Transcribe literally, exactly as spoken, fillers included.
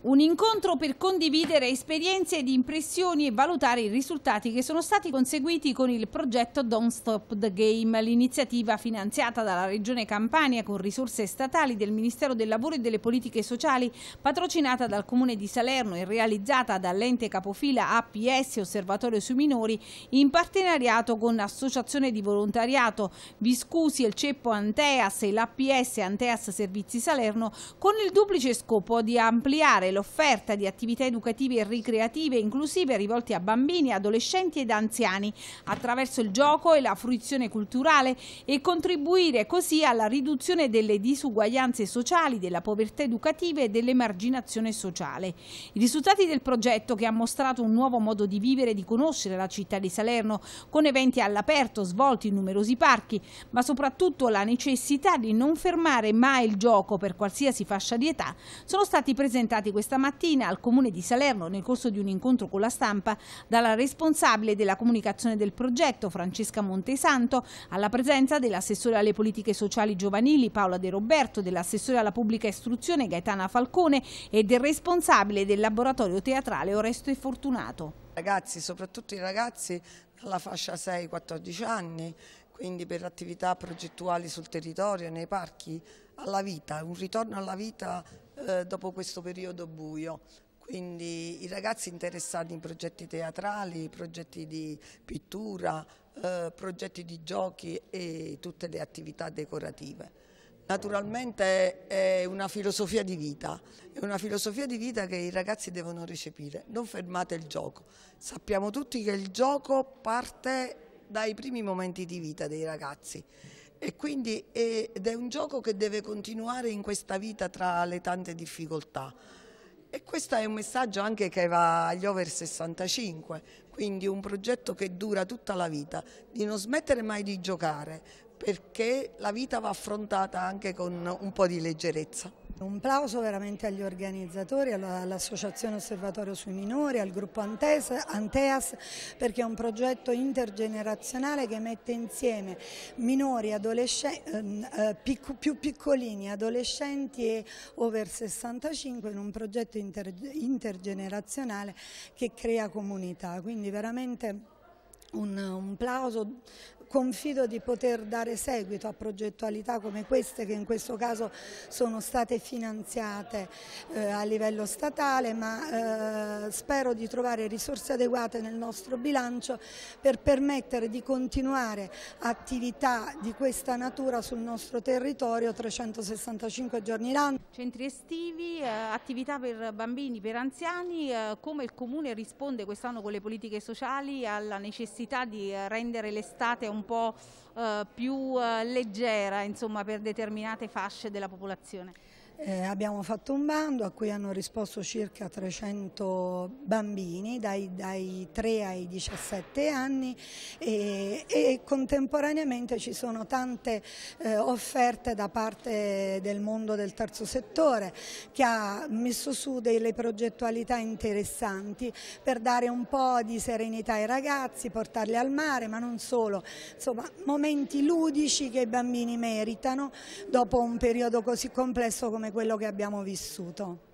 Un incontro per condividere esperienze ed impressioni e valutare i risultati che sono stati conseguiti con il progetto Don't Stop the Game, l'iniziativa finanziata dalla Regione Campania con risorse statali del Ministero del Lavoro e delle Politiche Sociali, patrocinata dal Comune di Salerno e realizzata dall'ente capofila A P S Osservatorio sui minori in partenariato con Associazione di Volontariato Viscusi, il Ceppo Anteas e l'A P S Anteas Servizi Salerno, con il duplice scopo di ampliare l'offerta di attività educative e ricreative inclusive rivolte a bambini, adolescenti ed anziani attraverso il gioco e la fruizione culturale e contribuire così alla riduzione delle disuguaglianze sociali, della povertà educativa e dell'emarginazione sociale. I risultati del progetto, che ha mostrato un nuovo modo di vivere e di conoscere la città di Salerno con eventi all'aperto svolti in numerosi parchi, ma soprattutto la necessità di non fermare mai il gioco per qualsiasi fascia di età, sono stati presentati questa mattina al Comune di Salerno nel corso di un incontro con la stampa dalla responsabile della comunicazione del progetto Francesca Montesanto, alla presenza dell'assessore alle politiche sociali giovanili Paola De Roberto, dell'assessore alla pubblica istruzione Gaetana Falcone e del responsabile del laboratorio teatrale Oresto e Fortunato. Ragazzi, soprattutto i ragazzi dalla fascia sei quattordici anni, quindi per attività progettuali sul territorio, nei parchi, alla vita, un ritorno alla vita eh, dopo questo periodo buio. Quindi i ragazzi interessati in progetti teatrali, progetti di pittura, eh, progetti di giochi e tutte le attività decorative. Naturalmente è una filosofia di vita, è una filosofia di vita che i ragazzi devono recepire. Non fermate il gioco. Sappiamo tutti che il gioco parte dai primi momenti di vita dei ragazzi e quindi è, ed è un gioco che deve continuare in questa vita tra le tante difficoltà. E questo è un messaggio anche che va agli over sessantacinque, quindi un progetto che dura tutta la vita, di non smettere mai di giocare, perché la vita va affrontata anche con un po' di leggerezza. Un plauso veramente agli organizzatori, all'Associazione Osservatorio sui minori, al gruppo Anteas, perché è un progetto intergenerazionale che mette insieme minori, adolescenti, eh, pic più piccolini, adolescenti e over sessantacinque in un progetto inter intergenerazionale che crea comunità. Quindi veramente un, un plauso. Confido di poter dare seguito a progettualità come queste, che in questo caso sono state finanziate eh, a livello statale, ma eh, spero di trovare risorse adeguate nel nostro bilancio per permettere di continuare attività di questa natura sul nostro territorio trecentosessantacinque giorni l'anno. Centri estivi, eh, attività per bambini, per anziani, eh, come il Comune risponde quest'anno con le politiche sociali alla necessità di rendere l'estate un po' eh, più eh, leggera, insomma, per determinate fasce della popolazione? Eh, abbiamo fatto un bando a cui hanno risposto circa trecento bambini dai, dai tre ai diciassette anni e, e contemporaneamente ci sono tante eh, offerte da parte del mondo del terzo settore, che ha messo su delle progettualità interessanti per dare un po' di serenità ai ragazzi, portarli al mare, ma non solo, insomma momenti ludici che i bambini meritano dopo un periodo così complesso come quello che abbiamo vissuto.